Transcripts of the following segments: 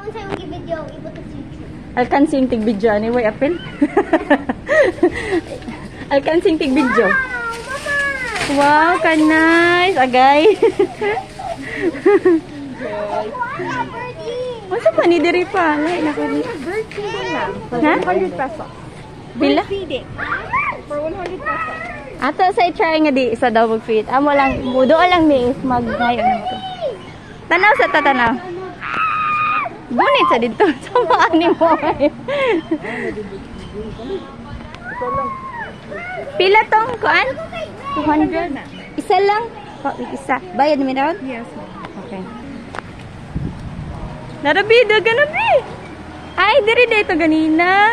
sa yung video, ibot sa YouTube. Alkansing tig video anyway, apel. Alkansing tig video. Wow, ka nice, agay. Masa pa ni diri pa? Lai na ko ni. Bird feeding lang. For Ha? 100 pesos. Bila? Bird feeding. For 100 pesos. Ato sa try nga di isa daw mag-feed. Amo lang, mudo lang ni mag-ngayon nito. Tanaw sa tatanaw. Bunit sa dito. Sama ni mo. Pila tong kuan? 200. Isa lang. Oh, isa. Bayad mi daw? Yes, ma'am. Okay. Narabi, daga na bi. Ay, diri dito ganina.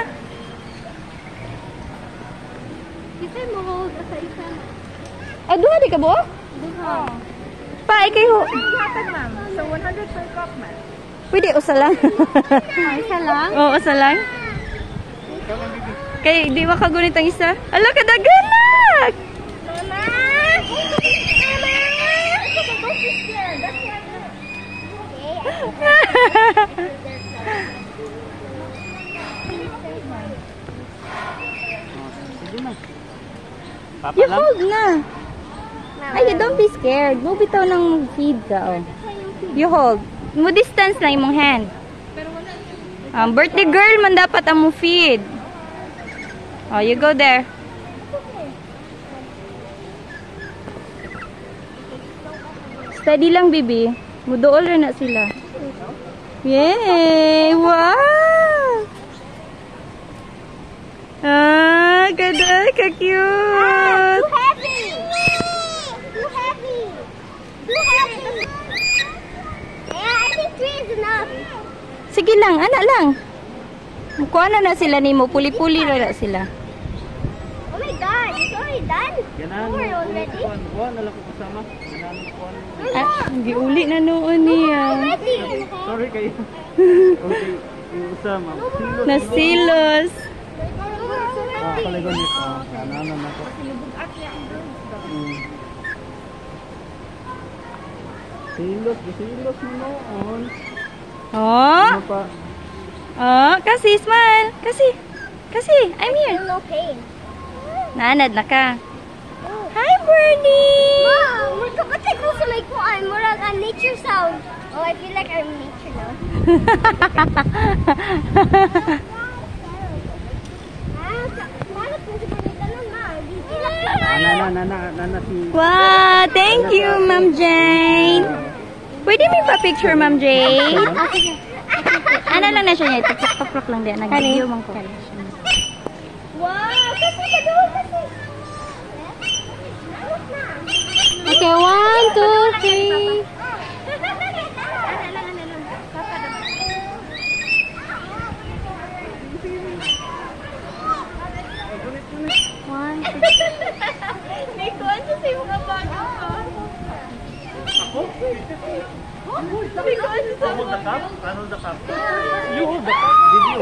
Kita mo hold sa isa. Ay, duha di ka bo? Duha. Pa, ikay ho. What happened, ma'am? So 100 per cup, ma'am. Pwede, usa lang. Isa lang? Oo, usa lang. Kay, di makagunit ang isa. Ala, kadaganak! Mama! Mama! Don't be scared. That's why You hold na. Ay, don't be scared. Mo bitaw nang feed ka, oh. You hold. Mo distance na imong hand. Birthday girl man dapat ang mo feed. Oh, you go there. Steady lang, bibi. Mudool rin na sila. Yay! Wow! Ah, ganda, ka-cute! Too heavy! Too heavy! Too heavy! Yeah, I think 3 is enough. Sige lang, anak lang. Kuha na sila ni mo. Puli-puli na sila. Oh my God, it's already done? We're already? Kuha na lang ko kasama. Hindi uli na noon niya. Already? Sorry kayo. Okay, yung usama. Nasilos. Kaligon nito. Ano na ko. Silos mo noon. Oh? Ano pa? Oh, kasi smile. Kasi, I'm here. No pain. Nanad na ka. Hi, Bernie! Mom, we're kapatid ko sa may kuan. Murag ang nature sound. Oh, I feel like I'm in nature now. Nana si... Wow, thank you, Ma'am Jane. Pwede may pa-picture, Ma'am Jane? Ano lang na siya niya? Tuk-tuk lang din. Nag-video man ko. Wow, kasi ka doon kasi. Okay, 1, 2, 3. May kuwan sa sa'yo mga bago ko. Ako? May kuwan sa sa'yo mga bago. Ano the cup? You hold the cup. Video.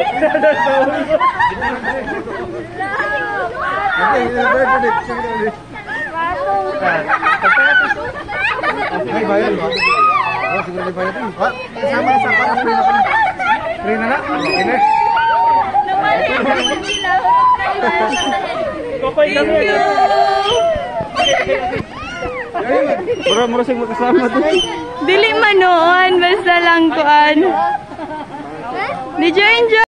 May bayad ba? Oh, siguro may bayad din. Kasama na sa para free na na. Ines. Thank you! Mura sing magkasama doon. Dili man noon, basta lang kuan. Did you enjoy?